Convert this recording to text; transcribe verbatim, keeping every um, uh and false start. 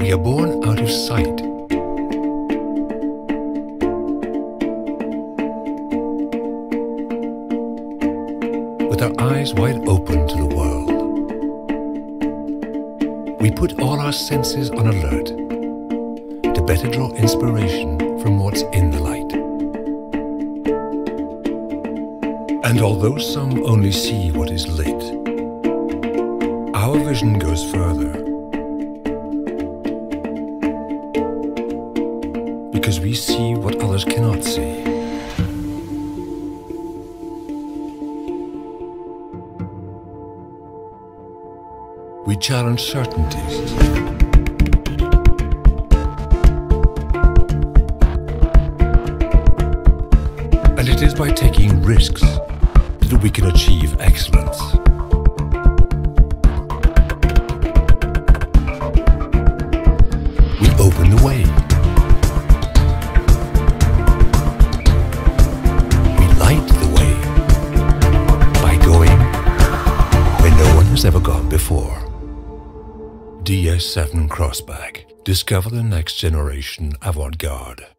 We are born out of sight. With our eyes wide open to the world. We put all our senses on alert to better draw inspiration from what's in the light. And although some only see what is lit, our vision goes further. Because we see what others cannot see. We challenge certainties. And it is by taking risks that we can achieve excellence. We open the way. We light the way by going where no one has ever gone before. D S seven Crossback. Discover the next generation avant-garde.